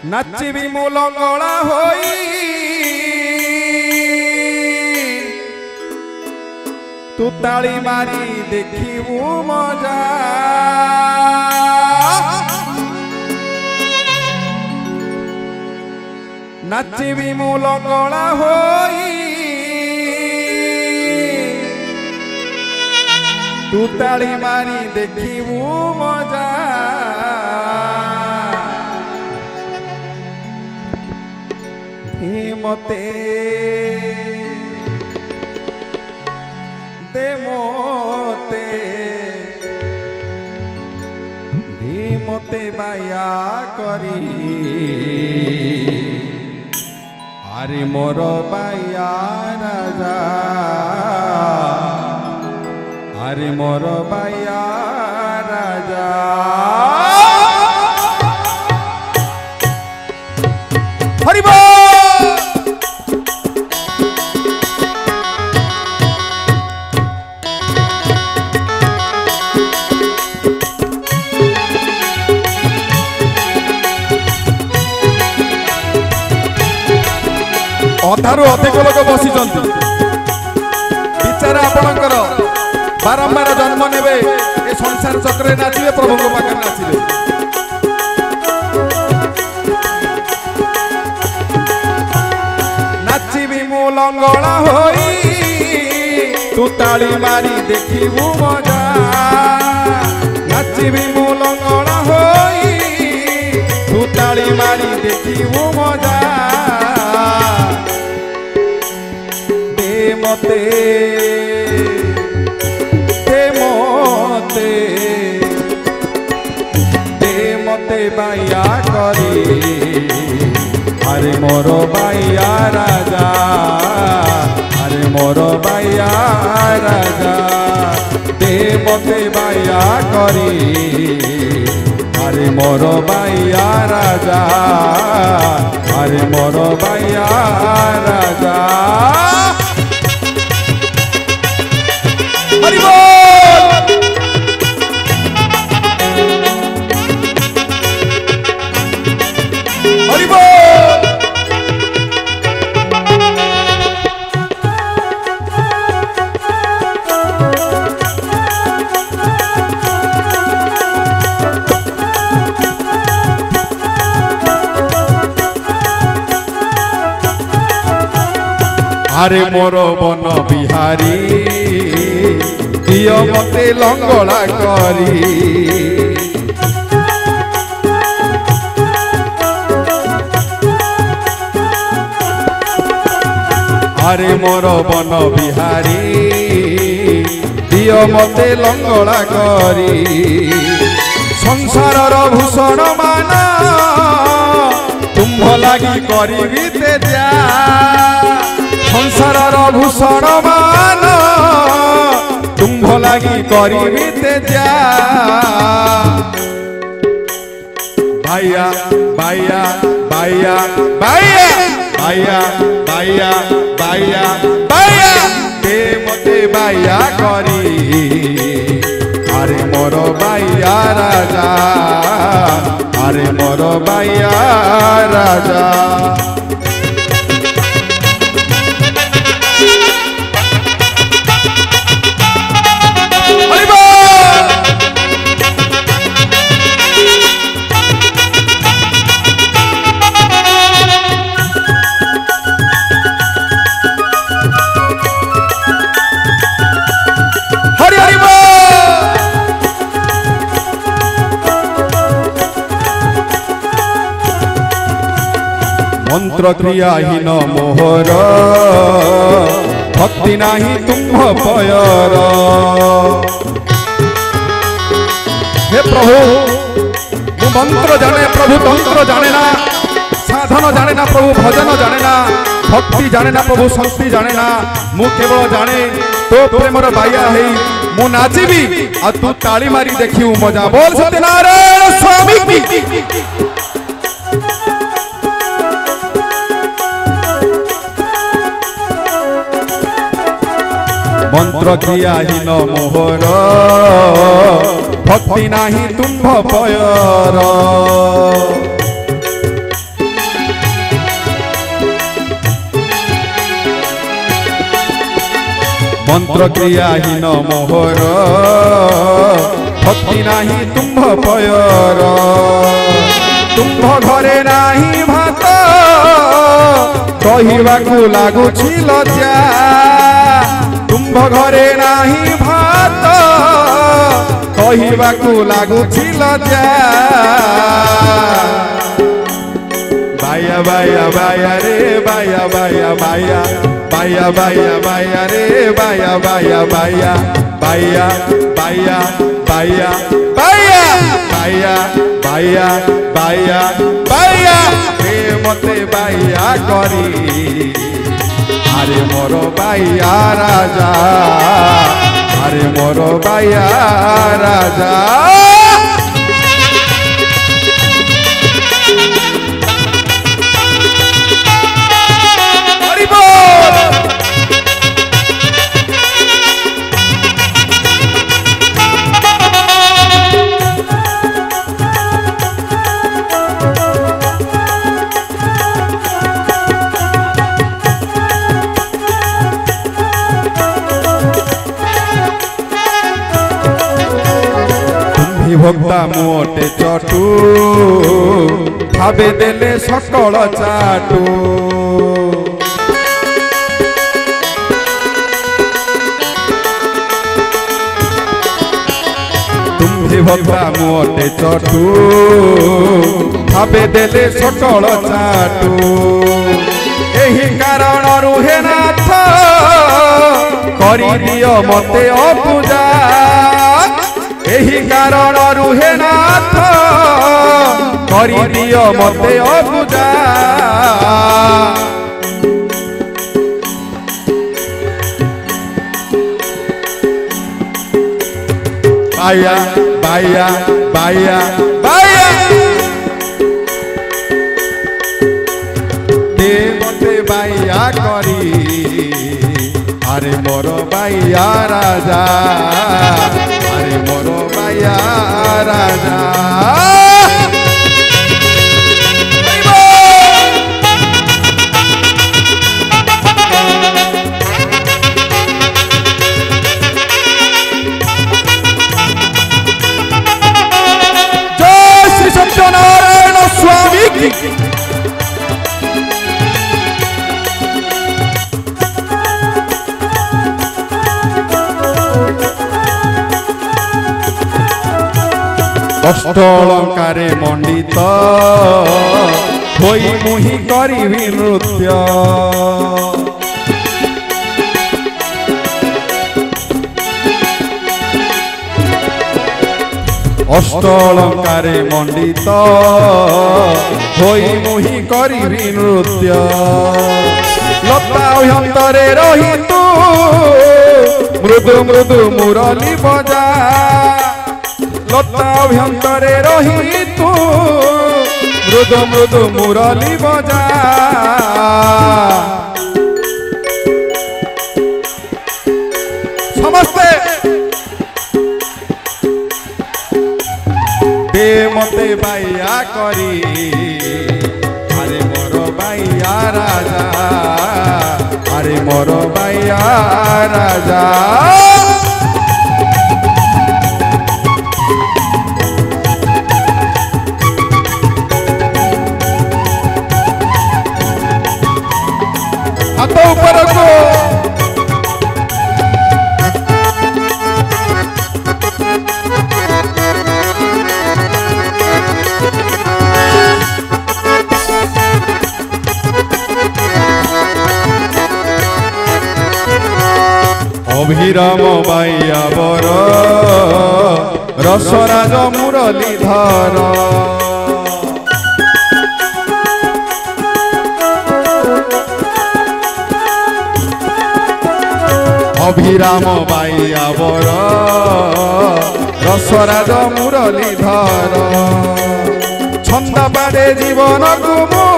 नाचिबी मु लंगड़ा होई तू ताली मारी देखिबू मजा नाचिबी मु लंगड़ा होई तू ताली मारी देखिबू मजा मते दे मोते धीमते बाया करी आरे मोर बाया राजा आरे मोर बाया राजा हरि बोल अधारू अधिक लोक बसी विचार आपणकर बारंबार जन्म नेबे ए संसार चक्रे नाचिबे प्रभु को पाखे नाचिबे नाचिबी मु लंगड़ा होई तू ताली मारी देखिबू मजा नाचिबी मु लंगड़ा होई तू ताली मारी देखिबू मजा मते मते बाया करी अरे मोर बाया राजा अरे मोर बाया राजा दे मते बाया करी अरे मोर बाया राजा अरे मोर बाया राजा हरि बोल हरि बोल अरे मोर बन बिहारी दियो मते लंगड़ा करी अरे मोर बन बिहारी दियो मते लंगड़ा करी संसार भूषण माना तुम्भ लगी करी तेजा संसार भूषण माना तुम्भ लगी करी तेजा बाया बाया बाया बाया बाया बाया बाया बाया दे मते बाया करी अरे मोर बाया राजा अरे मोर बाया राजा मंत्र क्रियाहीन मोहर भक्ति नाही तुम्भ पयर हे प्रभु मु मंत्र जाने प्रभु तंत्र जाने ना साधन जाने ना प्रभु भजन जाने ना भक्ति जाने ना प्रभु शक्ति जाने ना मु केवल जाने तो प्रेमर बाया है मु नाचिबी आ तू ताली मारी देखिबू मजा बोल सत्यनारायण स्वामी की मंत्र क्रियाहीन मोहर भक्ति नाही तुम्भ पयर मंत्र क्रियाहीन मोहर भक्ति नाही तुम्भ पयर तुम्भ घरे नाही भात कहिबाकु लागुछि लज्जा तुम्भ घरे नाही भात कहिबाकु लागुछि लज्जा बाया बाया बाया रे बाया बाया बाया बाया बाया बाया रे बाया बाया बाया बाया बाया बाया बाया बाया बाया बाया बाया रे मते बाया करी अरे मोर बाया राजा अरे मोर बाया राजा भक्ता मोटे चटू भावे देले सकल चाटू तुम्ही भक्ता मोटे चटू भावे देले सकल चाटू एही कारण रुहे नाथ करी दियो मते अपूजा एही कारण रुहे नाथ करी दियो मते अपूजा बाया बाया बाया बाया दे मते बाया करी अरे मोर बाया राजा अरे मोर बाया राजा जय श्री सत्यनारायण स्वामी की अष्टलंकारे मंडित होई मुहि करिबी नृत्य अष्टलंकारे मंडित होई मुहि करिबी नृत्य लता अभ्यंतरे रही तू मृदु मृदु मुरली बजा लता अभ्यंतरे रही तू मृदु मृदु मुरली बजा समस्ते दे मते बाया करी अरे मोर बाया राजा अरे मोर बाया राजा हाथ ऊपर को अभिराम बाइया बर रसराज मुरलीधर अभिराम बाइया बर रसराज मुरलीधर छंदा पादे जीवन को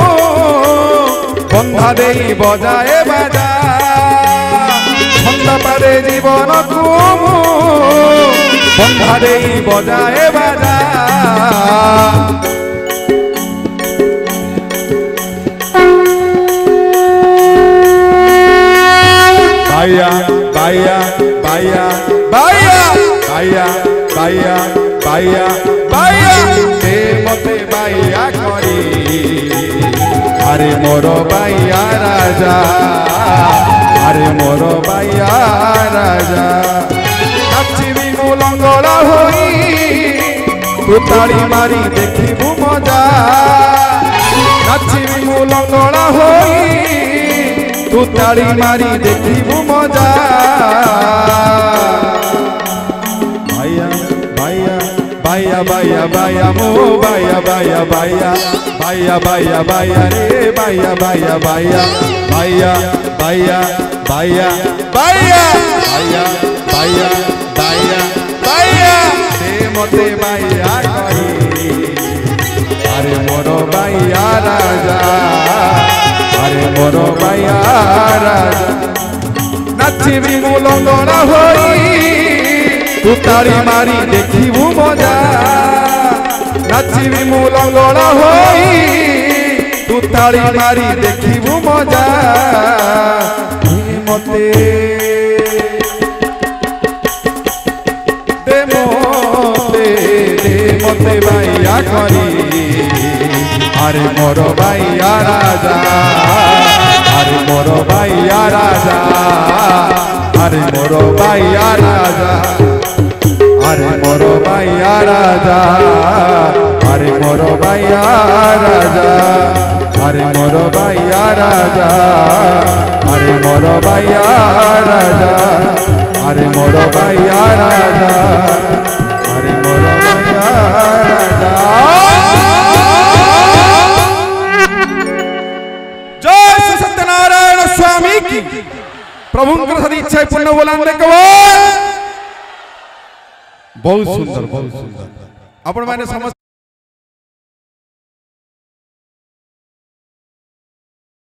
बंधा दे बजाए बाजा छंदा पादे जीवन को बंधा दे बजाए बाजा बाया बाया बाया बाया बाया बाया बाया बाया दे मते बाया करी अरे मोर बाया राजा अरे मोर बाया राजा नाचिबी मु लंगड़ा होई तू ताली मारी देखिबू मजा नाचिबी मु लंगड़ा होई तू ताली मारी देखिबू मजा बाया बाया बाया बाया बाया मो बाया बाया बाया बाया बाया बाया रे बाया बाया बाया बाया बाया बाया बाया बाया बाया बाया बाया दे मते बाया करी अरे मोर बाया राजा अरे मोर बाया राजा नाचिबी मु लंगड़ा होई तू ताली मारी देखिबू मजा नाचिबी मु लंगड़ा होई तू ताली मारी देखिबू मजा मते दे मते बाया करी अरे मोर बाया राजा अरे मोर बाया राजा अरे मोर बाया राजा अरे मोर बाया राजा अरे मोर बाया राजा अरे मोर बाया राजा अरे मोर बाया राजा अरे मोर बाया राजा अरे मोर बाया राजा जय श्री सत्यनारायण स्वामी की प्रभु सदी इच्छा पूर्ण बोलांदे बहुत सुंदर बहुत सुंदर आपण माने समझ